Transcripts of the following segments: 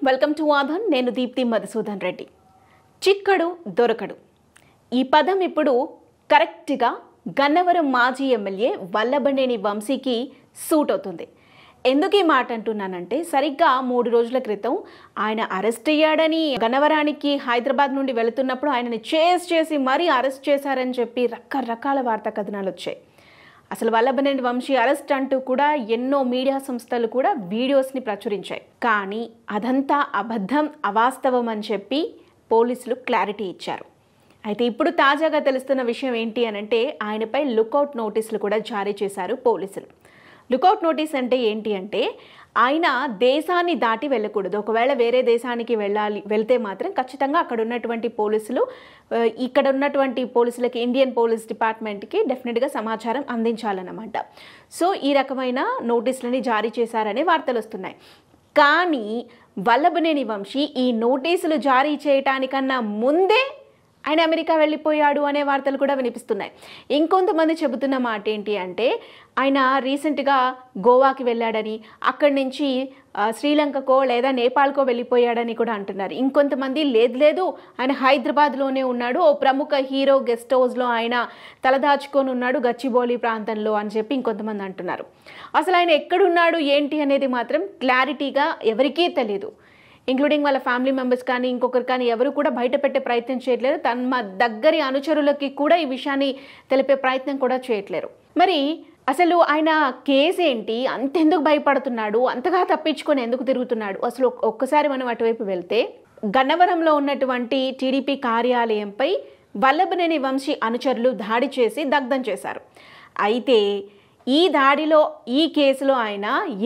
Welcome to Aadhan. నేను దీప్తి మధుసూదన్ రెడ్డి. చిక్కడు దొరకడు ఈ పదం ఇప్పుడు కరెక్ట్గా గన్నవరం మాజీ ఎమ్మెల్యే వల్లభనేని వంశీకి సూట్ అవుతుంది. ఎందుకు ఈ మాట అంటున్నానంటే, సరిగ్గా 3 రోజుల క్రితం ఆయన అరెస్ట్ అయ్యాడని, గన్నవరానికి హైదరాబాద్ నుండి వెళుతున్నప్పుడు ఆయనని చేస్ చేసి మరీ అరెస్ట్ చేశారని చెప్పి రకరకాల వార్తా కథనాలు వచ్చాయి. అసలు వల్లభనేని వంశీ అరెస్ట్ అంటూ కూడా ఎన్నో మీడియా సంస్థలు కూడా వీడియోస్ని ప్రచురించాయి. కానీ అదంతా అబద్ధం, అవాస్తవం అని చెప్పి పోలీసులు క్లారిటీ ఇచ్చారు. అయితే ఇప్పుడు తాజాగా తెలుస్తున్న విషయం ఏంటి అనంటే, ఆయనపై లుకౌట్ నోటీసులు కూడా జారీ చేశారు పోలీసులు. లుకౌట్ నోటీస్ అంటే ఏంటి అంటే, ఆయన దేశాన్ని దాటి వెళ్ళకూడదు. ఒకవేళ వేరే దేశానికి వెళ్తే మాత్రం ఖచ్చితంగా అక్కడ ఉన్నటువంటి పోలీసులు, ఇక్కడ ఉన్నటువంటి పోలీసులకి, ఇండియన్ పోలీస్ డిపార్ట్మెంట్కి డెఫినెట్గా సమాచారం అందించాలన్నమాట. సో ఈ రకమైన నోటీసులని జారీ చేశారనే వార్తలు వస్తున్నాయి. కానీ వల్లభనేని వంశీ ఈ నోటీసులు జారీ చేయటానికన్నా ముందే ఆయన అమెరికా వెళ్ళిపోయాడు అనే వార్తలు కూడా వినిపిస్తున్నాయి. ఇంకొంతమంది చెబుతున్న మాట ఏంటి అంటే, ఆయన రీసెంట్గా గోవాకి వెళ్ళాడని, అక్కడి నుంచి శ్రీలంకకో లేదా నేపాల్కో వెళ్ళిపోయాడని కూడా అంటున్నారు. ఇంకొంతమంది లేదు ఆయన హైదరాబాద్లోనే ఉన్నాడు, ఓ ప్రముఖ హీరో గెస్ట్ హౌస్లో ఆయన తలదాచుకొని ఉన్నాడు గచ్చిబౌలి ప్రాంతంలో అని చెప్పి ఇంకొంతమంది అంటున్నారు. అసలు ఆయన ఎక్కడున్నాడు ఏంటి అనేది మాత్రం క్లారిటీగా ఎవరికీ తెలియదు. ఇంక్లూడింగ్ వాళ్ళ ఫ్యామిలీ మెంబర్స్ కానీ ఇంకొకరు కానీ ఎవరు కూడా బయట పెట్టే ప్రయత్నం చేయట్లేరు. తమ దగ్గరి అనుచరులకి కూడా ఈ విషయాన్ని తెలిపే ప్రయత్నం కూడా చేయట్లేరు. మరి అసలు ఆయన కేసు ఏంటి, అంతెందుకు భయపడుతున్నాడు, అంతగా తప్పించుకొని ఎందుకు తిరుగుతున్నాడు? అసలు ఒక్కసారి మనం అటువైపు వెళ్తే, గన్నవరంలో ఉన్నటువంటి టీడీపీ కార్యాలయంపై వల్లభనేని వంశీ అనుచరులు దాడి చేసి దగ్ధం చేశారు. అయితే ఈ దాడిలో, ఈ కేసులో ఆయన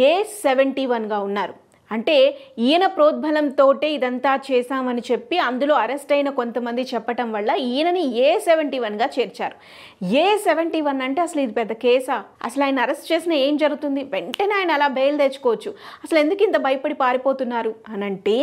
A71గా ఉన్నారు. అంటే ఈయన ప్రోద్బలంతో ఇదంతా చేశామని చెప్పి అందులో అరెస్ట్ అయిన కొంతమంది చెప్పటం వల్ల ఈయనని A71గా చేర్చారు. A71 అంటే అసలు ఇది పెద్ద కేసా? అసలు ఆయన అరెస్ట్ చేసిన ఏం జరుగుతుంది? వెంటనే ఆయన అలా బెయిల్ తెచ్చుకోవచ్చు. అసలు ఎందుకు ఇంత భయపడి పారిపోతున్నారు అనంటే,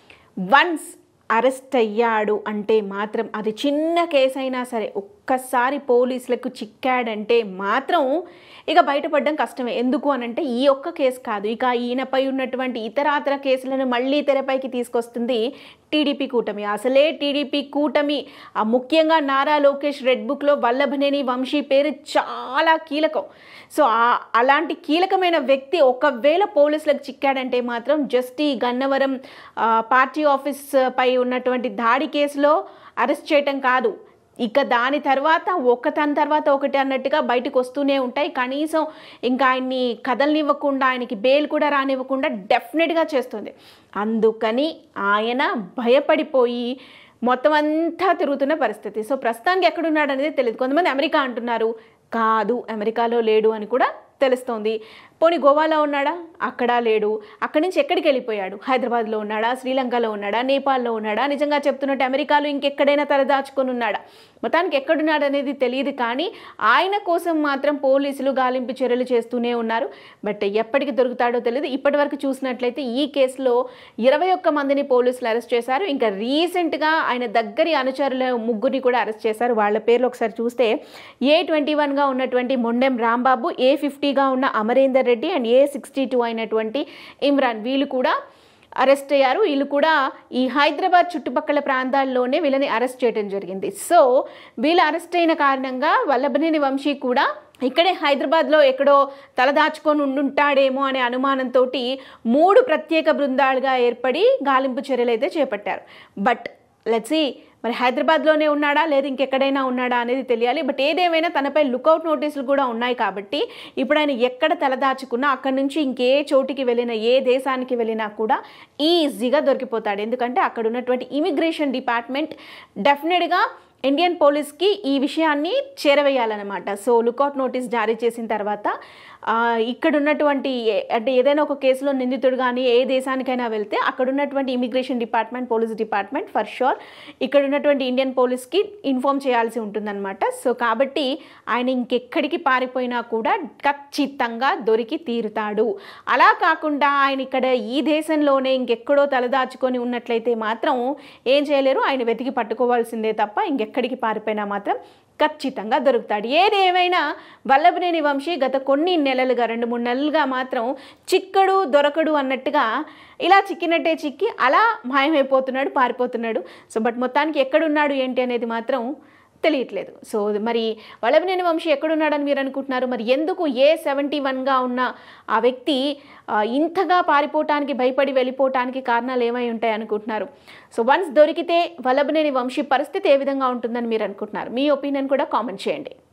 వన్స్ అరెస్ట్ అయ్యాడు అంటే మాత్రం, అది చిన్న కేసు అయినా సరే, ఒక్కసారి పోలీసులకు చిక్కాడంటే మాత్రం ఇక బయటపడడం కష్టమే. ఎందుకు అనంటే, ఈ ఒక్క కేసు కాదు, ఇక ఈయనపై ఉన్నటువంటి ఇతరాతర కేసులను మళ్ళీ తెరపైకి తీసుకొస్తుంది టీడీపీ కూటమి. అసలే టీడీపీ కూటమి, ముఖ్యంగా నారా లోకేష్ రెడ్ బుక్లో వల్లభనేని వంశీ పేరు చాలా కీలకం. సో అలాంటి కీలకమైన వ్యక్తి ఒకవేళ పోలీసులకు చిక్కాడంటే మాత్రం జస్ట్ ఈ గన్నవరం పార్టీ ఆఫీస్ పై ఉన్నటువంటి దాడి కేసులో అరెస్ట్ చేయటం కాదు, ఇక దాని తర్వాత ఒకదాని తర్వాత ఒకటి అన్నట్టుగా బయటకు వస్తూనే ఉంటాయి. కనీసం ఇంకా ఆయన్ని కదలనివ్వకుండా, ఆయనకి బెయిల్ కూడా రానివ్వకుండా డెఫినెట్గా చేస్తుంది. అందుకని ఆయన భయపడిపోయి మొత్తం అంతా తిరుగుతున్న పరిస్థితి. సో ప్రస్తుతానికి ఎక్కడున్నాడు అనేది తెలియదు. కొంతమంది అమెరికా అంటున్నారు, కాదు అమెరికాలో లేడు అని కూడా తెలుస్తోంది. పోనీ గోవాలో ఉన్నాడా? అక్కడ లేడు. అక్కడి నుంచి ఎక్కడికి వెళ్ళిపోయాడు? హైదరాబాద్లో ఉన్నాడా, శ్రీలంకలో ఉన్నాడా, నేపాల్లో ఉన్నాడా, నిజంగా చెప్తున్నట్టు అమెరికాలో ఇంకెక్కడైనా తలదాచుకొని ఉన్నాడా? మొత్తానికి ఎక్కడున్నాడు అనేది తెలియదు. కానీ ఆయన కోసం మాత్రం పోలీసులు గాలింపు చర్యలు చేస్తూనే ఉన్నారు. బట్ ఎప్పటికి దొరుకుతాడో తెలియదు. ఇప్పటి వరకు చూసినట్లయితే ఈ కేసులో 21 మందిని పోలీసులు అరెస్ట్ చేశారు. ఇంకా రీసెంట్గా ఆయన దగ్గరి అనుచరుల 3 కూడా అరెస్ట్ చేశారు. వాళ్ళ పేర్లు ఒకసారి చూస్తే, A21గా ఉన్నటువంటి మొండెం రాంబాబు, A50గా ఉన్న అమరేందర్ రెడ్డి అండ్ A62 అయినటువంటి ఇమ్రాన్, వీళ్ళు కూడా అరెస్ట్ అయ్యారు. వీళ్ళు కూడా ఈ హైదరాబాద్ చుట్టుపక్కల ప్రాంతాల్లోనే వీళ్ళని అరెస్ట్ చేయడం జరిగింది. సో వీళ్ళు అరెస్ట్ అయిన కారణంగా వల్లభనేని వంశీ కూడా ఇక్కడే హైదరాబాద్లో ఎక్కడో తలదాచుకొని ఉండుంటాడేమో అనే అనుమానంతో 3 ప్రత్యేక బృందాలుగా ఏర్పడి గాలింపు చర్యలు అయితే చేపట్టారు. బట్ లెట్స్ సీ, మరి హైదరాబాద్లోనే ఉన్నాడా లేదా ఇంకెక్కడైనా ఉన్నాడా అనేది తెలియాలి. బట్ ఏదేమైనా తనపై లుకౌట్ నోటీసులు కూడా ఉన్నాయి కాబట్టి ఇప్పుడు ఆయన ఎక్కడ తలదాచుకున్నా, అక్కడి నుంచి ఇంకే చోటికి వెళ్ళినా, ఏ దేశానికి వెళ్ళినా కూడా ఈజీగా దొరికిపోతాడు. ఎందుకంటే అక్కడ ఉన్నటువంటి ఇమిగ్రేషన్ డిపార్ట్మెంట్ డెఫినెట్గా ఇండియన్ పోలీస్కి ఈ విషయాన్ని చేరవేయాలన్నమాట. సో లుకౌట్ నోటీస్ జారీ చేసిన తర్వాత ఇక్కడ ఉన్నటువంటి, అంటే ఏదైనా ఒక కేసులో నిందితుడు కానీ ఏ దేశానికైనా వెళ్తే అక్కడ ఉన్నటువంటి immigration department, police department for sure ఇక్కడ ఉన్నటువంటి ఇండియన్ పోలీస్కి ఇన్ఫార్మ్ చేయాల్సి ఉంటుందన్నమాట. సో కాబట్టి ఆయన ఇంకెక్కడికి పారిపోయినా కూడా ఖచ్చితంగా దొరికి తీరుతాడు. అలా కాకుండా ఆయన ఇక్కడ ఈ దేశంలోనే ఇంకెక్కడో తలదాచుకొని ఉన్నట్లయితే మాత్రం ఏం చేయలేరు, ఆయన వెతికి పట్టుకోవాల్సిందే తప్ప ఇంకెక్కడికి పారిపోయినా మాత్రం ఖచ్చితంగా దొరుకుతాడు. ఏది ఏమైనా వల్లభనేని వంశీ గత కొన్ని నెలలుగా 2-3 నెలలుగా మాత్రం చిక్కడు దొరకడు అన్నట్టుగా ఇలా చిక్కినట్టే చిక్కి అలా మాయమైపోతున్నాడు, పారిపోతున్నాడు. సో బట్ మొత్తానికి ఎక్కడున్నాడు ఏంటి అనేది మాత్రం తెలియట్లేదు. సో మరి వల్లభనేని వంశీ ఎక్కడున్నాడని మీరు అనుకుంటున్నారు? మరి ఎందుకు A71గా ఉన్న ఆ వ్యక్తి ఇంతగా పారిపోవటానికి, భయపడి వెళ్ళిపోవటానికి కారణాలు ఏమై ఉంటాయి అనుకుంటున్నారు? సో వన్స్ దొరికితే వల్లభనేని వంశీ పరిస్థితి ఏ విధంగా ఉంటుందని మీరు అనుకుంటున్నారు? మీ ఒపీనియన్ కూడా కామెంట్ చేయండి.